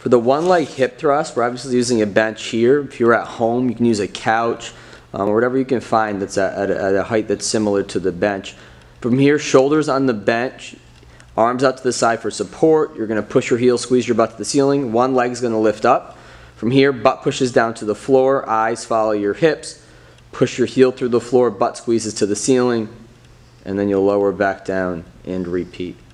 For the one leg hip thrust, we're obviously using a bench here. If you're at home, you can use a couch or whatever you can find that's at a height that's similar to the bench. From here, shoulders on the bench, arms out to the side for support. You're going to push your heels, squeeze your butt to the ceiling. One leg's going to lift up. From here, butt pushes down to the floor, eyes follow your hips. Push your heel through the floor, butt squeezes to the ceiling, and then you'll lower back down and repeat.